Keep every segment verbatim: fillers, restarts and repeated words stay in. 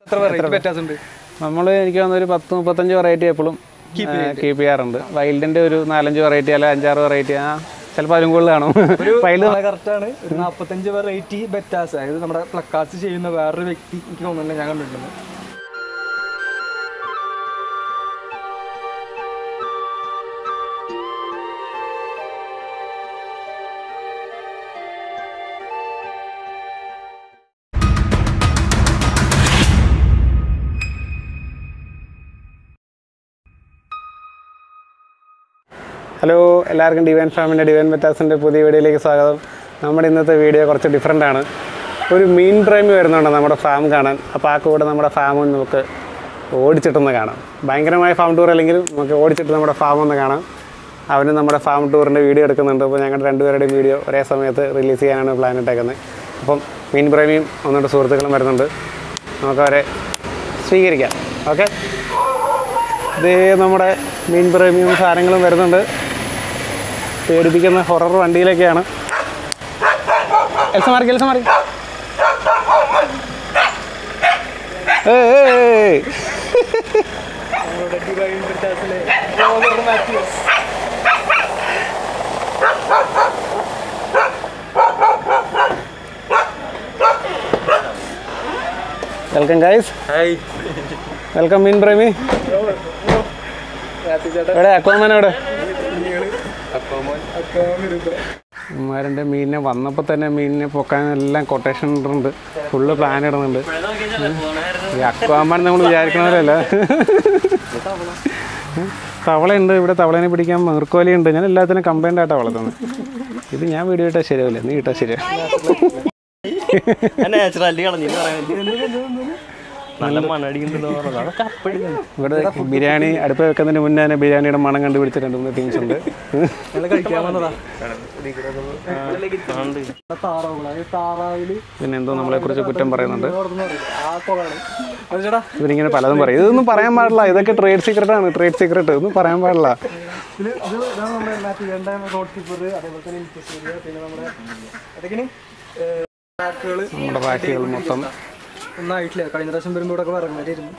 നമ്മൾ എനിക്ക് തോന്നുന്നൊരു പത്ത് മുപ്പത്തഞ്ച് വെറൈറ്റി എപ്പോഴും കീപ്പ് ചെയ്യാറുണ്ട്. വൈൽഡിൻ്റെ ഒരു നാലഞ്ച് വെറൈറ്റി അല്ല അഞ്ചാറ് വെറൈറ്റി ആ ചിലപ്പോൾ അതിലും കൂടുതൽ കാണും. വൈൽഡ് കറക്റ്റാണ്. ഒരു നാൽപ്പത്തഞ്ച് വെറൈറ്റി ബെറ്റാസ്, അതായത് നമ്മുടെ പ്ലക്കാർഡ്സ് ചെയ്യുന്ന വേറൊരു വ്യക്തി എനിക്ക് തോന്നുന്നില്ല ഞാൻ കണ്ടിട്ടുണ്ട്. ഹലോ, എല്ലാവർക്കും ഡിവൈൻ ഫാമിൻ്റെ ഡിവൈൻ ബെറ്റാസിൻ്റെ പുതിയ വീഡിയോയിലേക്ക് സ്വാഗതം. നമ്മുടെ ഇന്നത്തെ വീഡിയോ കുറച്ച് ഡിഫറെൻ്റ് ആണ്. ഒരു മീൻ പ്രേമി വരുന്നുണ്ട് നമ്മുടെ ഫാം കാണാൻ. അപ്പോൾ ആ കൂടെ നമ്മുടെ ഫാമും നമുക്ക് ഓടിച്ചിട്ടൊന്ന് കാണാം. ഭയങ്കരമായ ഫാം ടൂർ അല്ലെങ്കിലും നമുക്ക് ഓടിച്ചിട്ട് നമ്മുടെ ഫാം ഒന്ന് കാണാം. അവന് നമ്മുടെ ഫാം ടൂറിൻ്റെ വീഡിയോ എടുക്കുന്നുണ്ട്. അപ്പോൾ ഞങ്ങളുടെ രണ്ടുപേരുടെയും വീഡിയോ ഒരേ സമയത്ത് റിലീസ് ചെയ്യാനാണ് പ്ലാൻ ഇട്ടേക്കുന്നത്. അപ്പം മീൻ പ്രേമിയും ഒന്നുകൊണ്ട് സുഹൃത്തുക്കളും വരുന്നുണ്ട്. നമുക്കവരെ സ്വീകരിക്കാം. ഓക്കെ, ഇതേ നമ്മുടെ മീൻ പ്രേമിയും സാധനങ്ങളും വരുന്നുണ്ട്. പേടിപ്പിക്കുന്ന ഹൊറർ വണ്ടിയിലൊക്കെയാണ്. എൽസ മാറി എൽസ മാറി വെൽക്കം ഗൈസ്. വെൽക്കം മീൻ പ്രേമി. എവിടെ അക്വാമാൻ? എവിടെ ഇവന്മാരുടെ മീനിനെ വന്നപ്പോൾ തന്നെ മീനിനെ പൊക്കാനെല്ലാം കൊട്ടേഷൻ ഇടുന്നുണ്ട്, ഫുള്ള് പ്ലാൻ ഇടുന്നുണ്ട്. ഈ അക്വാമാൻ നമ്മൾ വിചാരിക്കണമല്ല. തവളയുണ്ട് ഇവിടെ, തവളേനെ പിടിക്കാൻ മീർക്കോലിയുണ്ട്. ഞാൻ എല്ലാത്തിനും കമ്പൈൻഡ് ആയിട്ടാണ് വളർത്തുന്നത്. ഇത് ഞാൻ വീഡിയോ ഇട്ടാൽ ശരിയാവില്ല, നീ ഇട്ടാൽ ശരിയാ. ഇവിടെ ബിരിയാണി അടുപ്പ് വെക്കുന്നതിന് മുന്നേ തന്നെ ബിരിയാണിയുടെ മണം കണ്ടുപിടിച്ച രണ്ട് മൂന്ന് ടീംസ് ഉണ്ട്. പിന്നെ എന്തോ നമ്മളെ കുറിച്ച് കുറ്റം പറയുന്നുണ്ട്. ഇവരിങ്ങനെ പലതും പറയും. ഇതൊന്നും പറയാൻ പാടില്ല, ഇതൊക്കെ ട്രേഡ് സീക്രട്ട് ആണ്. ട്രേഡ് സീക്രട്ട് ഒന്നും പറയാൻ പാടില്ല. നമ്മുടെ റാക്കുകൾ മൊത്തം ഒന്നായിട്ടില്ല. കഴിഞ്ഞ പ്രാവശ്യം വരുമ്പോഴൊക്കെ പറഞ്ഞിരുന്നു.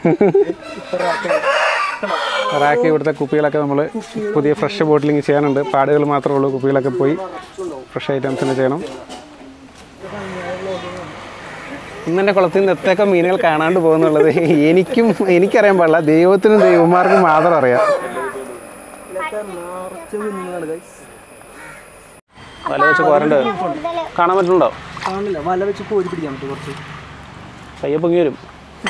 റാക്ക് ഇവിടുത്തെ കുപ്പികളൊക്കെ നമ്മൾ പുതിയ ഫ്രഷ് ബോട്ടിലിങ് ചെയ്യാനുണ്ട്. പാടുകൾ മാത്രമേ ഉള്ളൂ, കുപ്പികളൊക്കെ പോയി ഫ്രഷ് ഐറ്റംസിന് ചെയ്യണം. ഇന്നെൻ്റെ കുളത്തിൽ നിന്ന് എത്രയൊക്കെ മീനുകൾ കാണാണ്ട് പോകുന്നുള്ളത് എനിക്കും എനിക്കറിയാൻ പാടില്ല, ദൈവത്തിനും ദൈവന്മാർക്കും മാത്രം അറിയാം. വല വെച്ച് പോരണ്ട് കാണാൻ പറ്റുന്നുണ്ടോ? കാണില്ല, വല വെച്ച് കോരി പിടിക്കാൻ പറ്റും. കുറച്ച് പയ്യെ പൊങ്ങി വരും.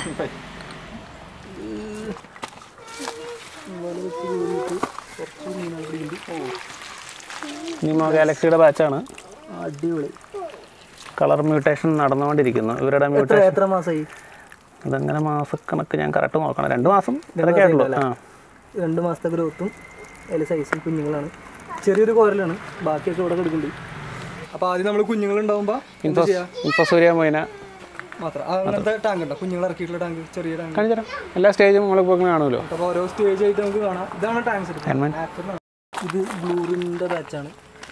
നിമോ ഗാലക്സിയുടെ ബാച്ചാണ്. അടിപൊളി. കളർ മ്യൂട്ടേഷൻ നടന്നുകൊണ്ടിരിക്കുന്നു ഇവരുടെ മ്യൂട്ടേഷൻ. എത്ര മാസമായി അതങ്ങനെ മാസക്കണക്ക് ഞാൻ കറക്റ്റ് നോക്കണം. രണ്ട് മാസം ഇതൊക്കെ ആയിട്ടുള്ളൂ. ആ, രണ്ട് മാസത്തെ ഗ്രോത്തും അതിൽ സൈസും കുഞ്ഞുങ്ങളാണ്. ചെറിയൊരു കോരലാണ്, ബാക്കിയൊക്കെ ഇവിടെ കിടക്കുന്നുണ്ട്. അപ്പോൾ ആദ്യം നമ്മൾ കുഞ്ഞുങ്ങളുണ്ടാകുമ്പോൾ ഇൻഫോസൂര്യ മൊയ്ന മാത്രം അങ്ങനത്തെ ടാങ്ക് ഉണ്ടോ? കുഞ്ഞുങ്ങൾ ഇറക്കിയിട്ടുള്ള ടാങ്ക്, ചെറിയ ടാങ്ക് കാണിച്ചു തരാം. എല്ലാ സ്റ്റേജും നമ്മളിപ്പോൾ കാണുമല്ലോ. അപ്പോൾ ഓരോ സ്റ്റേജ് ആയിട്ട് നമുക്ക് കാണാം. ഇതാണ് ടാങ്ക്സ്. ഇത് ബ്ലൂറിൻ്റെ ബാച്ചാണ്.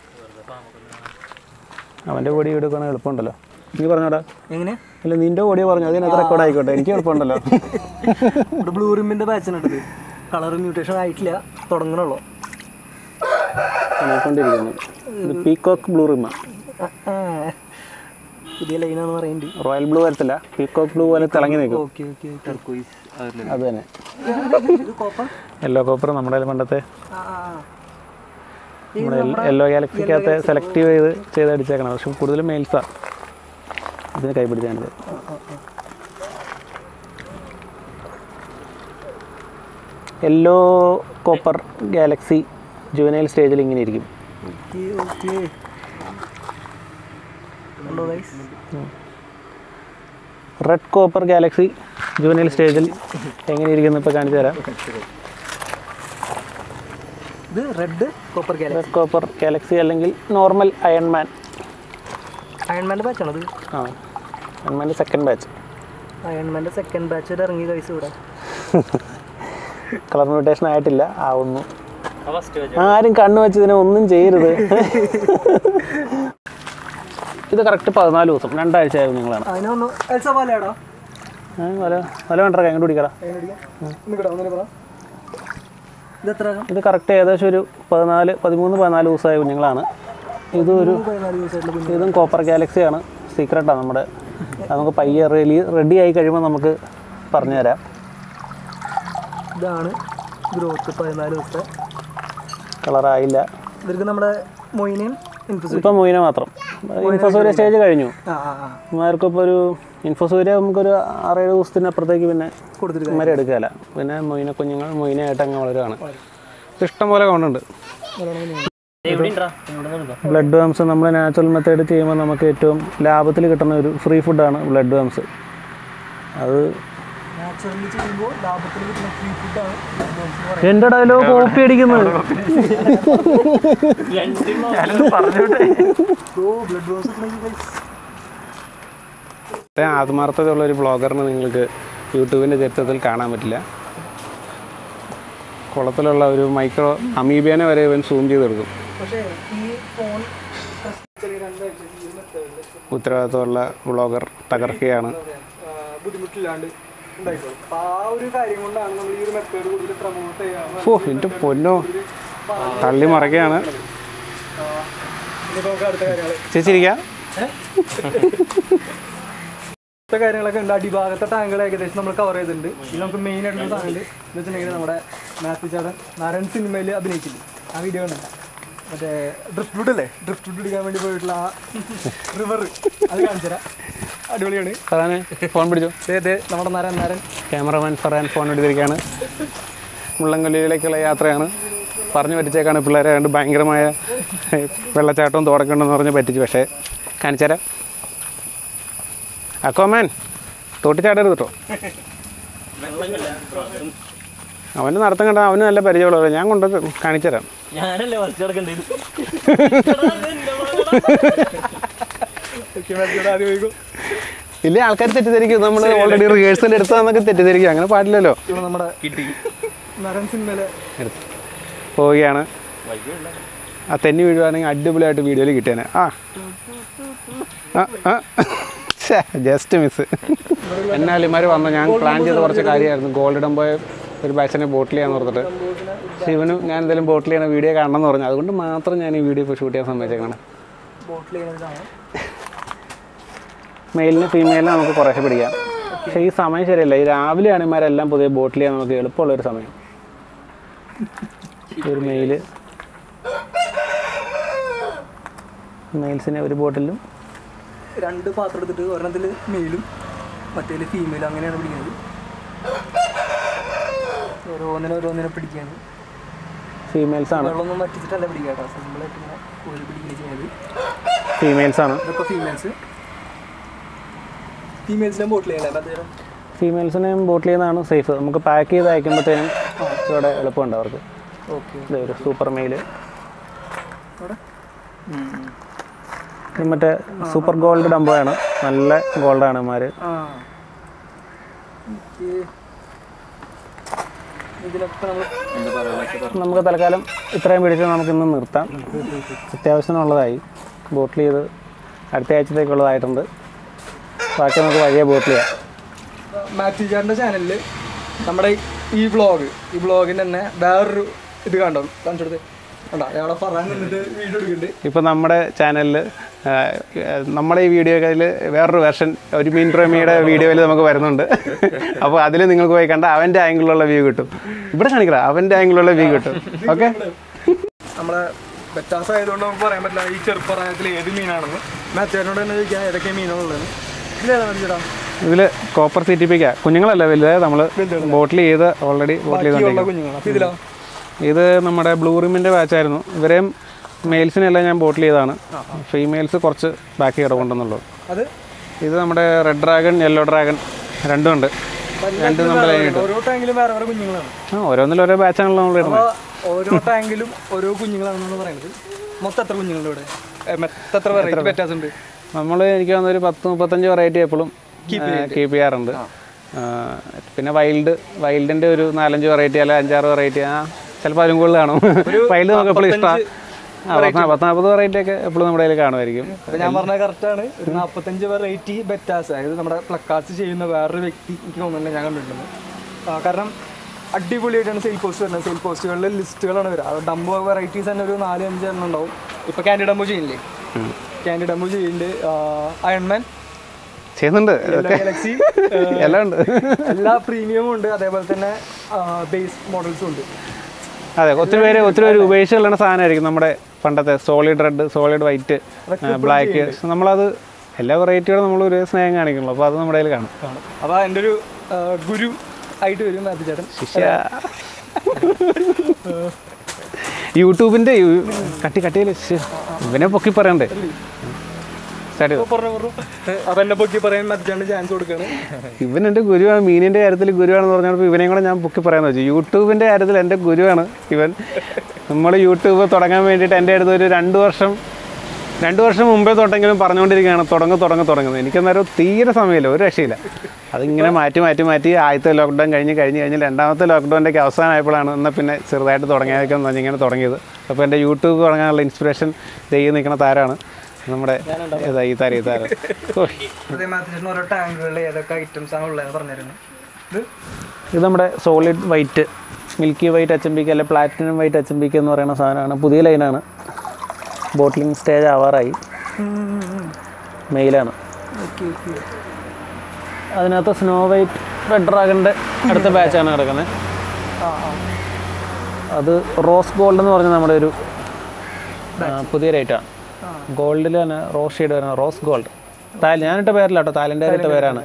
അവൻ്റെ ഓടി എടുക്കണ എളുപ്പമുണ്ടല്ലോ. നീ പറഞ്ഞോടാ എങ്ങനെ? അല്ല, നിൻ്റെ ഓടിയോ പറഞ്ഞു, അതിനകത്ത് റെക്കോർഡ് ആയിക്കോട്ടെ, എനിക്ക് എളുപ്പമുണ്ടല്ലോ. ഇവിടെ ബ്ലൂ റിമ്മിൻ്റെ ബാച്ചാണ് ഇട്ടത്. കളർ മ്യൂട്ടേഷൻ ആയിട്ടില്ല, തുടങ്ങണുള്ളൂ. നോക്കൊണ്ടിരിക്കുന്നു. ഇത് പീകോക്ക് ബ്ലൂ റിമ്മ, പുതിയ ലൈനാന്ന് പറയുന്നുണ്ട്. റോയൽ ബ്ലൂ വരത്തില്ല, പീകോക്ക് ബ്ലൂ പോലെ തിളങ്ങി നിൽക്കും. അത് തന്നെ. യെല്ലോ കോപ്പർ നമ്മുടെ പണ്ടത്തെ നമ്മുടെ യെല്ലോ ഗാലക്സിക്കകത്ത് സെലക്ട് ചെയ്ത് ചെയ്ത് അടിച്ചേക്കണം. പക്ഷെ കൂടുതലും മെയിൽസാണ് ഇതിന് കൈ പിടിച്ചാണിത്. യെല്ലോ കോപ്പർ ഗാലക്സി ജുവനൈൽ സ്റ്റേജിൽ ഇങ്ങനെ ഇരിക്കും. റെഡ് കോപ്പർ ഗാലക്സി ജുവനൈൽ സ്റ്റേജിൽ എങ്ങനെ ഇരിക്കുന്നു ഇപ്പോൾ കാണിച്ചു തരാം. ഇത് red copper galaxy. Red copper galaxy അല്ലെങ്കിൽ നോർമൽ അയൺമാൻ. അയൺമാൻ്റെ ബാച്ചാണത്. ആ, അയൺമാൻ്റെ സെക്കൻഡ് ബാച്ച്. അയൺമാൻ്റെ സെക്കൻഡ് ബാച്ച് ഇറങ്ങി കഴിച്ചു ഇവിടെ. കളർ മ്യൂട്ടേഷൻ ആയിട്ടില്ല, ആവുന്നു. ആരും കണ്ണു വെച്ച് ഇതിനെ ഒന്നും ചെയ്യരുത്. ഇത് കറക്റ്റ് പതിനാല് ദിവസം രണ്ടാഴ്ച ആയിരുന്നു നിങ്ങളാണ്. വല വല വേണ്ട കൈ പിടിക്കടാ. ഇത് കറക്റ്റ് ഏകദേശം ഒരു പതിനാല് പതിമൂന്ന് പതിനാല് ദിവസമായ കുഞ്ഞുങ്ങളാണ്. ഇതൊരു ഇതും കോപ്പർ ഗാലക്സിയാണ്. സീക്രട്ടാണ് നമ്മുടെ. നമുക്ക് പയ്യെ റെലി റെഡി ആയി കഴിയുമ്പോൾ നമുക്ക് പറഞ്ഞു തരാം. ഇതാണ് ഗ്രോത്ത് പതിനാല് ദിവസത്തെ. കളറായില്ല. ഇവർക്ക് നമ്മുടെ മൊയിനയും ഇപ്പം മൊയിന മാത്രം. ഇൻഫോസൂര്യ സ്റ്റേജ് കഴിഞ്ഞു. ഇമാർക്കിപ്പോൾ ഒരു ഇൻഫോസൂര്യ നമുക്കൊരു ആറേഴ് ദിവസത്തിനപ്പുറത്തേക്ക് പിന്നെ ഇമാരെ എടുക്കുകയല്ല. പിന്നെ മൊയിന കുഞ്ഞുങ്ങൾ മൊയിനയായിട്ട് അങ്ങ് വളരുകയാണ്. ഇഷ്ടം പോലെ കൊണ്ടുണ്ട്. ബ്ലഡ് വേംസ് നമ്മൾ നാച്ചുറൽ മെത്തേഡ് ചെയ്യുമ്പോൾ നമുക്ക് ഏറ്റവും ലാഭത്തിൽ കിട്ടുന്ന ഒരു ഫ്രീ ഫുഡാണ് ബ്ലഡ് വേംസ്. അത് എൻ്റെ ഡയലോഗ് കോപ്പി അടിക്കുന്നത്. ആത്മാർത്ഥതയുള്ള ഒരു ബ്ലോഗറിന് നിങ്ങൾക്ക് യൂട്യൂബിൻ്റെ ചരിത്രത്തിൽ കാണാൻ പറ്റില്ല. കുളത്തിലുള്ള ഒരു മൈക്രോ അമീബിയനെ വരെ ഇവൻ സൂം ചെയ്തെടുക്കും. ഉത്തരവാദിത്തമുള്ള ബ്ലോഗർ തകർക്കുകയാണ്. ഓ എൻ്റെ പൊന്നോ തള്ളി മറക്കുകയാണ്. ചേച്ചിരിക്കാം. കാര്യങ്ങളൊക്കെ ഉണ്ട്. അടിഭാഗത്തെ ടാങ്കുകൾ ഏകദേശം നമ്മൾ കവർ ചെയ്തിട്ടുണ്ട്. ഇത് നമുക്ക് മെയിൻ ആയിട്ടുള്ള സാധനമുണ്ട് എന്ന് വെച്ചിട്ടുണ്ടെങ്കിൽ നമ്മുടെ മാത്യു ചേട്ടൻ നാരായൺ സിനിമയിൽ അഭിനയിച്ചില്ലേ ആ വീഡിയോ ഉണ്ട്. മറ്റേ ഡ്രിഫ്റ്റ് ഫുഡ് അല്ലേ, ഡ്രിഫ്റ്റ് ഫുഡ് എടുക്കാൻ വേണ്ടി പോയിട്ടുള്ള ആ റിവർ അത് കാണിച്ചു തരാം. അടിപൊളിയാണ്. ഫറാനെ ഫോൺ പിടിച്ചു. അതെ നമ്മുടെ നാരായൺ നാരായൺ ക്യാമറമാൻ ഫറാൻ ഫോൺ എടുത്തിരിക്കുകയാണ്. മുള്ളംകൊല്ലിയിലേക്കുള്ള യാത്രയാണ്. പറഞ്ഞു പറ്റിച്ചേക്കാണ് പിള്ളേരെ കണ്ട് ഭയങ്കരമായ വെള്ളച്ചാട്ടവും തോടക്കുണ്ടെന്ന് പറഞ്ഞ് പറ്റിച്ചു. പക്ഷേ കാണിച്ചു തരാം. അക്കോമാൻ തോട്ടിച്ചാടരുത് കേട്ടോ. അവന് നടത്തം കണ്ട അവന് നല്ല പരിചയമുള്ളവരെ ഞാൻ കൊണ്ട് കാണിച്ചു തരാം. ഇല്ലേ ആൾക്കാർ തെറ്റിദ്ധരിക്കും. നമ്മൾ ഓൾറെഡി റിഹേഴ്സൽ എടുത്തതെന്നൊക്കെ തെറ്റിദ്ധരിക്കും. അങ്ങനെ പാടില്ലല്ലോ. നമ്മുടെ പോവുകയാണ്. ആ തെന്നി വീഴുവാണെങ്കിൽ അടിപൊളിയായിട്ട് വീഡിയോയിൽ കിട്ടിയേനെ. ആ ജസ്റ്റ് മിസ്. എന്നാലും ഇമാർ വന്നു. ഞാൻ പ്ലാൻ ചെയ്ത കുറച്ച് കാര്യമായിരുന്നു. ഗോൾഡ് ഡംബോയെ ഒരു ബാച്ചിനെ ബോട്ടിൽ ചെയ്യാന്ന് പറഞ്ഞിട്ട് ശിവനും ഞാൻ എന്തെങ്കിലും ബോട്ടിൽ ചെയ്യണ വീഡിയോ കാണണം എന്ന് പറഞ്ഞു. അതുകൊണ്ട് മാത്രം ഞാൻ ഈ വീഡിയോ ഇപ്പോൾ ഷൂട്ട് ചെയ്യാൻ സമ്മതിച്ചേക്കാണ്. മെയിലിന് ഫീമെയിലിന് നമുക്ക് കുറേശ്ശെ പിടിക്കാം. പക്ഷേ ഈ സമയം ശരിയല്ല. ഈ രാവിലെയാണ് ഇമാരെല്ലാം പുതിയ ബോട്ടിൽ ചെയ്യാൻ നമുക്ക് എളുപ്പമുള്ളൊരു സമയം. ഒരു മെയില് മെയിൽസിനെ ഒരു ബോട്ടിലും രണ്ട് പാത്രം എടുത്തിട്ട് ഒരെണ്ണത്തിൽ മെയിലും മറ്റേതിൽ ഫീമെയിലും അങ്ങനെയാണ് പിടിക്കുന്നത്. ഓരോന്നിനെ ഓരോന്നിനെ പിടിക്കുകയാണ്. ഫീമെയിൽസ് ആണ്. വെള്ളമൊന്നും വറ്റിച്ചിട്ടല്ല പിടിക്കുക കേട്ടോ. സിമ്പിളായിട്ട് ഇങ്ങനെ ഒരു പിടിക്കുകയാണ് ചെയ്യുന്നത്. ഫീമെയിൽസ് ആണ്. ഇതൊക്കെ ഫീമെയിൽസ്. ഫീമെയിൽസിനെ ബോട്ടിൽ ചെയ്യല്ലേ? ഫീമെയിൽസിനെയും ബോട്ടിൽ ചെയ്യുന്നതാണ് സേഫ്. നമുക്ക് പാക്ക് ചെയ്ത് അയക്കുമ്പോഴത്തേനും ഇവിടെ എളുപ്പമുണ്ട് അവർക്ക്. ഓക്കെ. ഇതൊരു സൂപ്പർ മെയില്. മറ്റേ സൂപ്പർ ഗോൾഡ് ഡംബോയാണ്. നല്ല ഗോൾഡാണ് ഇമാർ. നമുക്ക് തൽക്കാലം ഇത്രയും പിടിച്ച് നമുക്ക് ഇന്ന് നിർത്താം. അത്യാവശ്യത്തിനുള്ളതായി ബോട്ടിൽ ചെയ്ത് അടുത്ത ആഴ്ചത്തേക്കുള്ളതായിട്ടുണ്ട്. ബാക്കി നമുക്ക് വഴിയെ ബോട്ടിൽ ചെയ്യാം. മാത്യു ചേട്ടൻ്റെ ചാനലിൽ നമ്മുടെ ഈ വ്ളോഗ് ഈ വ്ളോഗിന് തന്നെ വേറൊരു ഇത് കണ്ടോ കാണിച്ചെടുത്ത് കണ്ടോ അയാളെ പറയാൻ നിന്നിട്ട് വീഡിയോ എടുക്കുന്നുണ്ട്. ഇപ്പം നമ്മുടെ ചാനലിൽ നമ്മുടെ ഈ വീഡിയോയിൽ വേറൊരു വെർഷൻ ഒരു മീൻ പ്രേമിയുടെ വീഡിയോയിൽ നമുക്ക് വരുന്നുണ്ട്. അപ്പോൾ അതിൽ നിങ്ങൾക്ക് പോയി കണ്ട അവൻ്റെ ആംഗിളിലുള്ള വ്യൂ കിട്ടും. ഇവിടെ കാണിക്കണം അവൻ്റെ ആംഗിളിലുള്ള വ്യൂ കിട്ടും. ഓക്കെ. നമ്മളെ വ്യത്യാസമായതുകൊണ്ട് നമുക്ക് പറയാൻ പറ്റില്ല ഈ ചെറുപ്രായത്തിൽ ഏത് മീനാണെന്ന്. മാത്യുവിനോട് തന്നെ ചോദിക്കാം ഏതൊക്കെ മീനുകളുള്ളത്. ഇതിലേതാണ് ചേട്ടാ? ഇതിൽ കോപ്പർ സി ടി പിക്കാ. കുഞ്ഞുങ്ങളല്ല വലുതായ നമ്മൾ ബോട്ടിൽ ചെയ്ത് ഓൾറെഡി ബോട്ടിൽ ചെയ്തോണ്ടിരിക്കും. ഇതിലോ? ഇത് നമ്മുടെ ബ്ലൂ റിമിൻ്റെ ബാച്ചായിരുന്നു. ഇവരെയും മെയിൽസിനെല്ലാം ഞാൻ ബോട്ടിൽ ചെയ്താണ്. ഫീമെയിൽസ് കുറച്ച് ബാക്കി കിടക്കൊണ്ടെന്നുള്ളൂ. അത് ഇത് നമ്മുടെ റെഡ് ഡ്രാഗൺ യെല്ലോ ഡ്രാഗൺ രണ്ടും ഉണ്ട്. രണ്ടും നമ്മൾ ഓരോ ടാങ്കിലും വേറെ വേറെ കുഞ്ഞുങ്ങളാണ്. ആ ഓരോന്നിലും ഓരോ ബാച്ചാണല്ലോ നമ്മൾ ഇടുന്നത്. ഓരോ ടാങ്കിലും ഓരോ കുഞ്ഞുങ്ങളാണെന്നാണ് പറയുന്നത്. മൊത്തം എത്ര കുഞ്ഞുങ്ങളുണ്ട് ഇവിടെ? എത്ര വെറൈറ്റി വ്യത്യാസമുണ്ട്? നമ്മൾ എനിക്ക് തോന്നുന്ന ഒരു പത്ത് മുപ്പത്തഞ്ച് വെറൈറ്റി എപ്പോഴും കീപ്പ് ചെയ്യാറുണ്ട്. പിന്നെ വൈൽഡ് വൈൽഡിൻ്റെ ഒരു നാലഞ്ച് വെറൈറ്റി അല്ല അഞ്ചാറ് വെറൈറ്റി. ആ ചിലപ്പോൾ അതിലും കൂടുതൽ കാണും. വൈൽഡ് നമുക്ക് എപ്പോഴും ഇഷ്ടമാണ്. ആ പത്ത് പത്ത് നാൽപ്പത് വെറൈറ്റി ഒക്കെ എപ്പോഴും നമ്മുടെ കയ്യിൽ കാണുമായിരിക്കും. അപ്പോൾ ഞാൻ പറഞ്ഞത് കറക്റ്റാണ്. ഒരു നാൽപ്പത്തഞ്ച് വെറൈറ്റി ബെറ്റാസ്, അതായത് നമ്മുടെ പ്ലക്കാർഡ്സ് ചെയ്യുന്ന വേറൊരു വ്യക്തി എനിക്ക് തോന്നുന്നില്ല ഞാൻ കണ്ടിട്ടുണ്ട്. കാരണം അടിപൊളിയായിട്ടാണ് സെയിൽ പോസ്റ്റ് വരുന്നത്. സെയിൽ പോസ്റ്റുകളിൽ ലിസ്റ്റുകളാണ് വരിക. ഡംബോ വെറൈറ്റീസ് തന്നെ ഒരു നാല് അഞ്ച് എണ്ണം ഉണ്ടാവും. ഇപ്പോൾ ക്യാൻഡി ഡംബോ ചെയ്യില്ലേ, ക്യാൻഡി ഡംബോ ചെയ്യുന്നുണ്ട്, അയൺമാൻ ചെയ്യുന്നുണ്ട്, ഗാലക്സി എല്ലാം ഉണ്ട്, എല്ലാ പ്രീമിയമും ഉണ്ട്, അതേപോലെ തന്നെ ബേസ് മോഡൽസും ഉണ്ട്. അതെ, ഒത്തിരി പേര് ഒത്തിരി പേര് ഉപേക്ഷിച്ച് കളയുന്ന സാധനമായിരിക്കും നമ്മുടെ പണ്ടത്തെ solid red, solid white, black. നമ്മളത് എല്ലാ വെറൈറ്റികളും നമ്മൾ ഒരേ സ്നേഹം കാണിക്കുള്ളൂ. അപ്പോൾ അത് നമ്മുടെ കയ്യിൽ കാണും. അപ്പോൾ എൻ്റെ ഒരു ഗുരു ആയിട്ട് വരും മാത്യു ചേട്ടൻ. ശിഷ്യ യൂട്യൂബിൻ്റെ കട്ടി കട്ടിയിൽ ഇവനെ പൊക്കി പറയണ്ടേ. അപ്പൊ എന്നെ പൊക്കി പറയാൻ മാത്യു ചാൻസ് കൊടുക്കുകയാണ്. ഇവൻ എൻ്റെ ഗുരുവാണ്, മീനിൻ്റെ കാര്യത്തിൽ ഗുരുവാണെന്ന് പറഞ്ഞപ്പോൾ ഇവനെയും കൂടെ ഞാൻ പൊക്കി പറയാമെന്ന് വെച്ചു. യൂട്യൂബിൻ്റെ കാര്യത്തിൽ എൻ്റെ ഗുരുവാണ് ഇവൻ. നമ്മൾ യൂട്യൂബ് തുടങ്ങാൻ വേണ്ടിയിട്ട് എൻ്റെ അടുത്ത് ഒരു രണ്ട് വർഷം രണ്ട് വർഷം മുമ്പേ തൊട്ടെങ്കിലും പറഞ്ഞുകൊണ്ടിരിക്കുകയാണ് തുടങ്ങും തുടങ്ങും തുടങ്ങുന്നത്. എനിക്കന്നേരം തീരെ സമയമില്ല, ഒരു രക്ഷയില്ല. അതിങ്ങനെ മാറ്റി മാറ്റി മാറ്റി ആദ്യത്തെ ലോക്ക്ഡൗൺ കഴിഞ്ഞ് കഴിഞ്ഞ് കഴിഞ്ഞ് രണ്ടാമത്തെ ലോക്ക്ഡൗണിൻ്റെ അവസാനമായപ്പോഴാണ് എന്നാൽ പിന്നെ ചെറുതായിട്ട് തുടങ്ങിയതൊക്കെ ഇങ്ങനെ തുടങ്ങിയത്. അപ്പോൾ എൻ്റെ യൂട്യൂബ് തുടങ്ങാനുള്ള ഇൻസ്പിറേഷൻ ചെയ്ത് നിൽക്കുന്ന താരമാണ് നമ്മുടെ ഏതാ ഈ താരം. ഈ താരം ഓരോ ടാങ്കുകളിൽ ഏതൊക്കെ ഐറ്റംസ് ആണ് ഉള്ളത് പറഞ്ഞിരുന്നു. ഇത് നമ്മുടെ solid white, milky white H M B K അല്ലെ platinum white H M B K എന്ന് പറയുന്ന സാധനമാണ്. പുതിയ ലൈനാണ്, ബോട്ടിലിംഗ് സ്റ്റേജ് ആവാറായി, മെയിലാണ്. അതിനകത്ത് സ്നോ വൈറ്റ് റെഡ് ഡ്രാഗണിൻ്റെ അടുത്ത ബാച്ചാണ് കിടക്കുന്നത്. അത് റോസ് ഗോൾഡ് എന്ന് പറഞ്ഞ നമ്മുടെ ഒരു പുതിയ റേറ്റാണ്. ഗോൾഡിൽ തന്നെ റോസ് ഷെയ്ഡ് വരുന്നത് റോസ് ഗോൾഡ്. താൽ ഞാനിട്ട പേരല്ല കേട്ടോ, താലിൻ്റെ ഇട്ട പേരാണ്.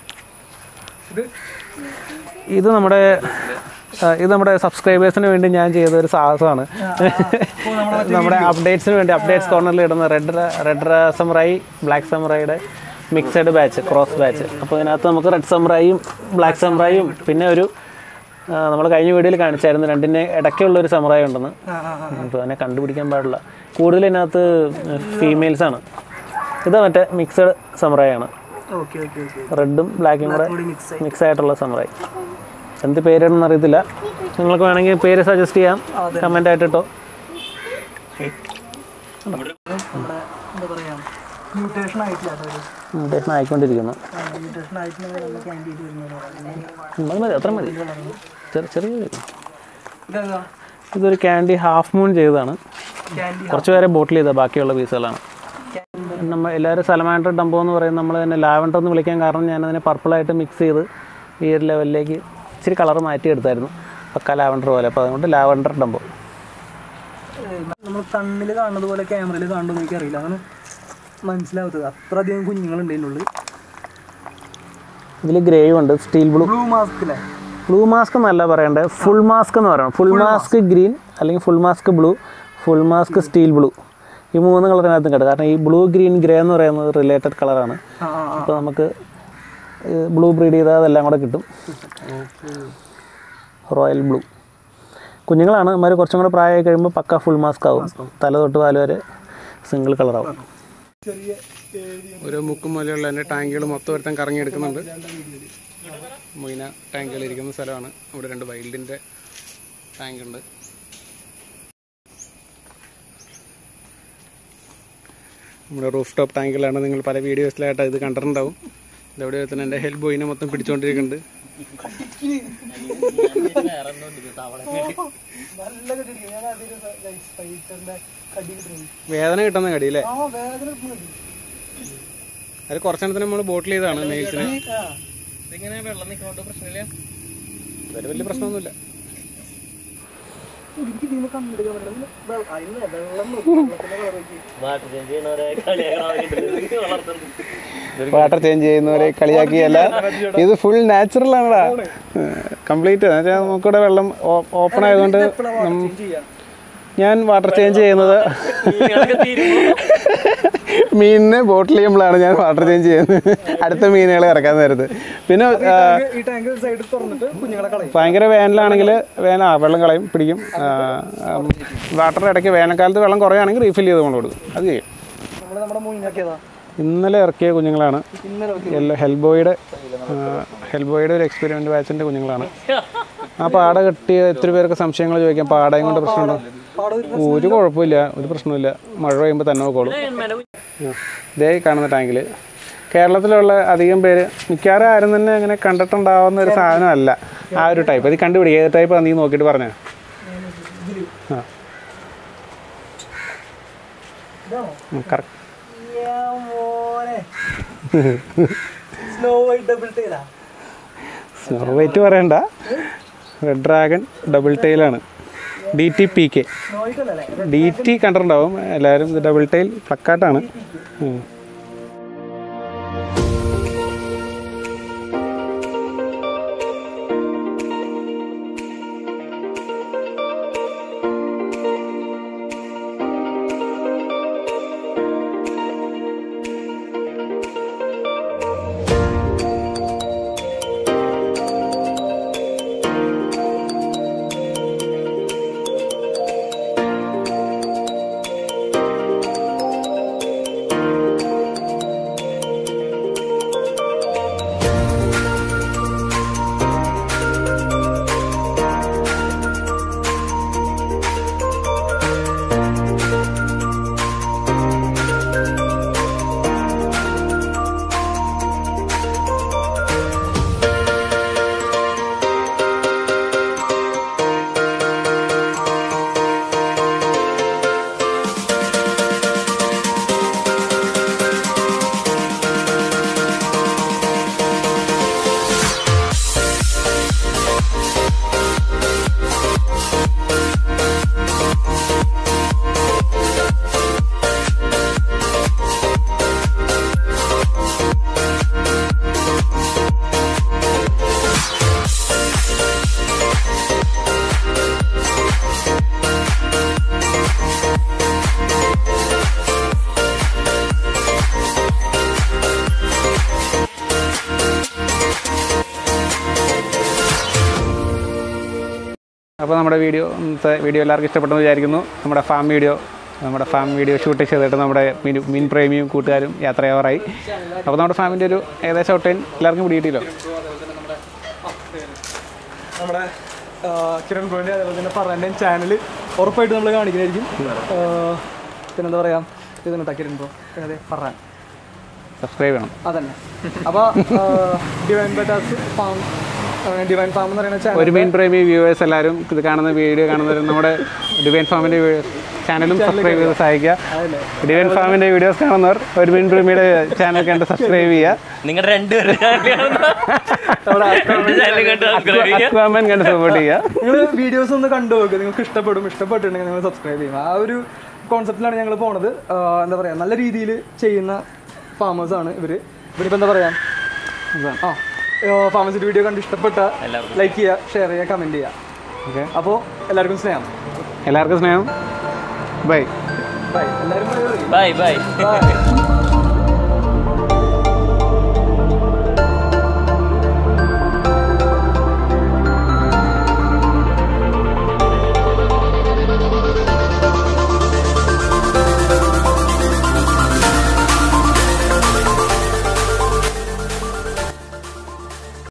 ഇത് നമ്മുടെ ഇത് നമ്മുടെ സബ്സ്ക്രൈബേഴ്സിന് വേണ്ടി ഞാൻ ചെയ്ത ഒരു സാഹസമാണ്. നമ്മുടെ അപ്ഡേറ്റ്സിന് വേണ്ടി അപ്ഡേറ്റ്സ് കോർണറിൽ ഇടുന്ന റെഡ് റെഡ് സമുറായി ബ്ലാക്ക് സമുറായിയുടെ മിക്സഡ് ബാച്ച്, ക്രോസ് ബാച്ച്. അപ്പോൾ ഇതിനകത്ത് നമുക്ക് റെഡ് സമുറായും ബ്ലാക്ക് സമുറായും പിന്നെ ഒരു നമ്മൾ കഴിഞ്ഞ വീഡിയോയിൽ കാണിച്ചായിരുന്നു രണ്ടിൻ്റെ ഇടയ്ക്കുള്ളൊരു സമുറായി ഉണ്ടെന്ന്. അപ്പോൾ അതിനെ കണ്ടുപിടിക്കാൻ പാടില്ല. കൂടുതൽ ഇതിനകത്ത് ഫീമെയിൽസാണ്. ഇത് മറ്റേ മിക്സഡ് സമുറായാണ്, റെഡും ബ്ലാക്കും കൂടെ മിക്സ് ആയിട്ടുള്ള സമുറായി. എന്ത് പേരാണെന്ന് അറിയത്തില്ല, നിങ്ങൾക്ക് വേണമെങ്കിൽ പേര് സജസ്റ്റ് ചെയ്യാം, കമൻ്റ് ആയിട്ടിട്ടോ. മ്യൂട്ടേഷൻ ആയിക്കൊണ്ടിരിക്കുന്നു. അത് മതി, അത്ര മതി, ചെറിയ ചെറിയ. ഇതൊരു ക്യാൻഡി ഹാഫ് മൂൺ ചെയ്തതാണ്. കുറച്ച് പേരെ ബോട്ടിൽ ചെയ്ത ബാക്കിയുള്ള പീസുകളാണ്. നമ്മൾ എല്ലാവരും സലമാൻഡർ ഡംബോ എന്ന് പറയും, നമ്മൾ തന്നെ ലാവൻഡർ എന്ന് വിളിക്കാൻ കാരണം ഞാനതിനെ പർപ്പിളായിട്ട് മിക്സ് ചെയ്ത് ഈ ഒരു ലെവലിലേക്ക് ഇച്ചിരി കളർ മാറ്റിയെടുത്തായിരുന്നു, പക്ക ലാവൻഡർ പോലെ. അപ്പോൾ അതുകൊണ്ട് ലാവൻഡർ ഡംബോ. നമ്മൾ കണ്ണിൽ കാണുന്നത് പോലെ ക്യാമറയിൽ കാണുന്നത് എനിക്കറിയില്ല, അങ്ങനെ മനസ്സിലാവത്തത്. അത്രയധികം കുഞ്ഞുങ്ങളുണ്ട് ഇതിനുള്ളിൽ. ഇതിൽ ഗ്രേയും ഉണ്ട്, സ്റ്റീൽ ബ്ലൂ. ബ്ലൂ മാസ്ക് അല്ലേ? ബ്ലൂ മാസ്ക് എന്നല്ല പറയേണ്ടത്, ഫുൾ മാസ്ക് എന്ന് പറയണം. ഫുൾ മാസ്ക് ഗ്രീൻ അല്ലെങ്കിൽ full mask blue, full mask steel blue. ഈ മൂന്ന് കളറിനകത്തും കിട്ടും. കാരണം ഈ ബ്ലൂ ഗ്രീൻ ഗ്രേ എന്ന് പറയുന്നത് റിലേറ്റഡ് കളറാണ്. അപ്പോൾ നമുക്ക് ബ്ലൂ ബ്രീഡ് ചെയ്താൽ അതെല്ലാം കൂടെ കിട്ടും. റോയൽ ബ്ലൂ കുഞ്ഞുങ്ങളാണ്. ഇമാർ കുറച്ചും കൂടെ പ്രായമായി കഴിയുമ്പോൾ പക്ക ഫുൾ മാസ്ക് ആവും. തല തൊട്ട് പാല് വരെ സിംഗിൾ കളറാവും. ഓരോ മുക്കും പോലെയുള്ള എൻ്റെ ടാങ്കുകൾ മൊത്തം ഒരുത്തം കറങ്ങിയെടുക്കുന്നുണ്ട്. മൊയ്ന ടാങ്കുകൾ ഇരിക്കുന്ന സ്ഥലമാണ്. ഇവിടെ രണ്ട് വൈൽഡിൻ്റെ ടാങ്കുണ്ട്. നമ്മുടെ റൂഫ് ടോപ്പ് ടാങ്കുകളാണ്. നിങ്ങൾ പല വീഡിയോസിലായിട്ട് ഇത് കണ്ടിട്ടുണ്ടാവും. ഇതെവിടെ തന്നെ എൻ്റെ ഹെൽപ്പ് ബോയിനെ മൊത്തം പിടിച്ചുകൊണ്ടിരിക്കുന്നുണ്ട്. വേദന കിട്ടുന്ന കടി അല്ലേ? അത് കുറച്ചെണ്ണത്തിന് നമ്മൾ ബോട്ടിൽ ചെയ്താണ് നെയിൽസിന്. വേറെ വലിയ പ്രശ്നമൊന്നുമില്ല. വാട്ടർ ചേഞ്ച് ചെയ്യുന്നവരെ കളിയാക്കിയല്ല, ഇത് ഫുൾ നാച്ചുറൽ ആണടാ, കംപ്ലീറ്റ്. നമുക്കിവിടെ വെള്ളം ഓപ്പൺ ആയതുകൊണ്ട് ഞാൻ വാട്ടർ ചേഞ്ച് ചെയ്യുന്നത് മീനിനെ ബോട്ടിൽ ചെയ്യുമ്പോഴാണ് ഞാൻ വാട്ടർ ചേഞ്ച് ചെയ്യുന്നത്, അടുത്ത മീനുകളെ ഇറക്കാൻ നേരത്ത്. പിന്നെ ഭയങ്കര വേനലാണെങ്കിൽ വേന വെള്ളം കളയും, പിടിക്കും. വാട്ടർ ഇടയ്ക്ക് വേനൽക്കാലത്ത് വെള്ളം കുറയുകയാണെങ്കിൽ റീഫിൽ ചെയ്ത് കൊണ്ട് കൊടുക്കും. അത് ചെയ്യും. ഇന്നലെ ഇറക്കിയ കുഞ്ഞുങ്ങളാണ്. എല്ലാ ഹെൽബോയുടെ ഹെൽബോയുടെ ഒരു എക്സ്പെരിമെൻ്റ് ബാച്ചിൻ്റെ കുഞ്ഞുങ്ങളാണ്. ആ പാട കെട്ടിയ ഒത്തിരി പേർക്ക് സംശയങ്ങൾ ചോദിക്കാം, പാടയും കൊണ്ട് പ്രശ്നമുണ്ടോ? ഒരു കുഴപ്പമില്ല, ഒരു പ്രശ്നമില്ല. മഴ പെയ്യുമ്പോൾ തന്നെ നോക്കോളും. ഇതേ കാണുന്ന ടാങ്കിൽ കേരളത്തിലുള്ള അധികം പേര് മിക്കവാറും ആരും തന്നെ അങ്ങനെ കണ്ടിട്ടുണ്ടാവുന്ന ഒരു സാധനമല്ല ആ ഒരു ടൈപ്പ്. അത് കണ്ടുപിടിക്കുക ഏത് ടൈപ്പ് നീ നോക്കിയിട്ട് പറഞ്ഞോ. ആ കറക്റ്റ്. സ്നോ വൈറ്റ് പറയണ്ട, റെഡ് ഡ്രാഗൺ ഡബിൾ ടൈലാണ്. D T P K D T കണ്ടിട്ടുണ്ടാവും എല്ലാവരും. ഇത് ഡബിൾ ടൈൽ പ്ലക്കാട്ടാണ്. അപ്പോൾ നമ്മുടെ വീഡിയോ ഇന്നത്തെ വീഡിയോ എല്ലാവർക്കും ഇഷ്ടപ്പെട്ടെന്ന് വിചാരിക്കുന്നു. നമ്മുടെ ഫാം വീഡിയോ നമ്മുടെ ഫാം വീഡിയോ ഷൂട്ട് ചെയ്തിട്ട് നമ്മുടെ മീൻ മീൻ പ്രേമിയും കൂട്ടുകാരും യാത്രയാവാറായി. അപ്പോൾ നമ്മുടെ ഫാമിൻ്റെ ഒരു ഏകദേശം ഔട്ട്ലൈൻ എല്ലാവർക്കും പിടിയിട്ടില്ലോ. നമ്മുടെ കിരൺ ബ്രോൻ്റെ അതേപോലെ തന്നെ പറഞ്ഞ ചാനൽ ഉറപ്പായിട്ട് നമ്മൾ കാണിക്കുന്നതായിരിക്കും. പിന്നെന്താ പറയുക, ഇതെന്നിട്ടാ കിരൺ ബ്രോ അതെ പറയാൻ സബ്സ്ക്രൈബ് ചെയ്യണം. അതന്നെ. അപ്പോൾ divine bettas farm divine farm എന്ന് പറയുന്ന ചാനൽ ഒരു മീൻ പ്രേമി വ്യൂവേഴ്സ് എല്ലാവരും ഇത് കാണുന്ന വീഡിയോ കാണുന്നവരും നമ്മുടെ ഡിവൈൻ ഫാമിൻ്റെ ചാനലും സബ്സ്ക്രൈബ് ചെയ്ത് സഹായിക്കുക. ഡിവൈൻ ഫാമിൻ്റെ വീഡിയോസ് കാണുന്നവർ ഒരു മീൻ പ്രേമിയുടെ ചാനൽ കണ്ട് സബ്സ്ക്രൈബ് ചെയ്യുക. നിങ്ങളുടെ രണ്ടുപേരും കണ്ട് സപ്പോർട്ട് ചെയ്യുക. നിങ്ങൾ വീഡിയോസ് ഒന്ന് കണ്ടു നോക്കുക, നിങ്ങൾക്ക് ഇഷ്ടപ്പെടും. ഇഷ്ടപ്പെട്ടിട്ടുണ്ടെങ്കിൽ നിങ്ങൾ സബ്സ്ക്രൈബ് ചെയ്യും. ആ ഒരു കോൺസെപ്റ്റിലാണ് ഞങ്ങൾ പോണത്. എന്താ പറയുക, നല്ല രീതിയിൽ ചെയ്യുന്ന ഫാമേഴ്സാണ് ഇവർ. ഇവരിപ്പോൾ എന്താ പറയുക, ആ ഫാമസിൻ്റെ വീഡിയോ കണ്ട് ഇഷ്ടപ്പെട്ട ലൈക്ക് ചെയ്യുക, ഷെയർ ചെയ്യുക, കമൻറ്റ് ചെയ്യുക. ഓക്കെ, അപ്പോൾ എല്ലാവർക്കും സ്നേഹം. എല്ലാവർക്കും സ്നേഹം. Bye bye. എല്ലാവരും ബൈ ബൈ. ബൈ.